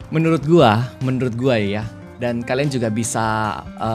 menurut gua ya. Dan kalian juga bisa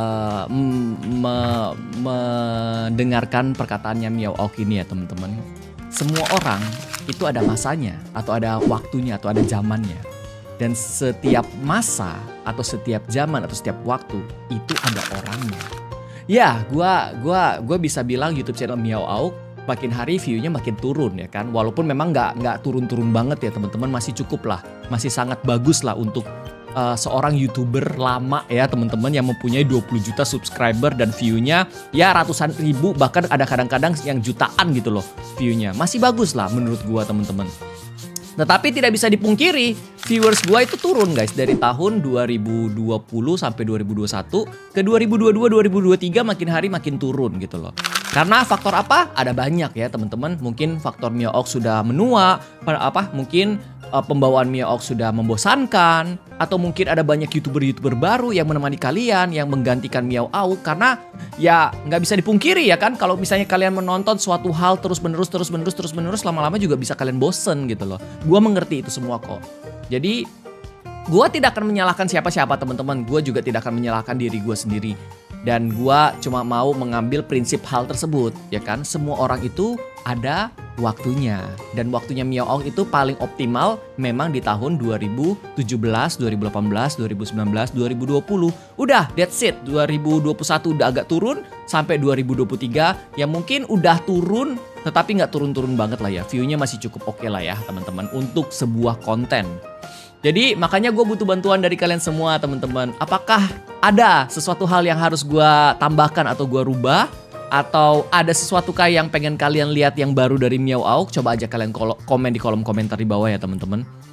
mendengarkan perkataannya Miao Auk ini ya teman-teman. Semua orang itu ada masanya, atau ada waktunya, atau ada zamannya. Dan setiap masa, atau setiap zaman, atau setiap waktu itu ada orangnya. Ya, gua bisa bilang YouTube channel Miao Auk makin hari view-nya makin turun ya kan. Walaupun memang nggak turun-turun banget ya teman-teman, masih cukup lah, masih sangat bagus lah untuk seorang YouTuber lama ya teman-teman yang mempunyai 20 juta subscriber dan view-nya ya ratusan ribu, bahkan ada kadang-kadang yang jutaan gitu loh view-nya. Masih bagus lah menurut gua teman-teman. Tetapi tidak bisa dipungkiri viewers gua itu turun guys dari tahun 2020 sampai 2021 ke 2022 2023 makin hari makin turun gitu loh. Karena faktor apa? Ada banyak ya teman-teman. Mungkin faktor Miao Auk sudah menua, mungkin pembawaan Miao Auk sudah membosankan, atau mungkin ada banyak YouTuber baru yang menemani kalian yang menggantikan Miao Auk. Karena ya nggak bisa dipungkiri ya kan, kalau misalnya kalian menonton suatu hal terus menerus lama-lama juga bisa kalian bosen gitu loh. Gua mengerti itu semua kok. Jadi gua tidak akan menyalahkan siapa-siapa teman-teman. Gua juga tidak akan menyalahkan diri gua sendiri. Dan gua cuma mau mengambil prinsip hal tersebut ya kan. Semua orang itu ada waktunya. Dan waktunya Miao Auk itu paling optimal memang di tahun 2017, 2018, 2019, 2020. Udah, that's it. 2021 udah agak turun sampai 2023 yang mungkin udah turun tetapi nggak turun-turun banget lah ya. View-nya masih cukup oke lah ya teman-teman untuk sebuah konten. Jadi makanya gue butuh bantuan dari kalian semua teman-teman. Apakah ada sesuatu hal yang harus gue tambahkan atau gue rubah? Atau ada sesuatu yang pengen kalian lihat yang baru dari Miao Auk? Coba aja kalian komen di kolom komentar di bawah ya teman-teman.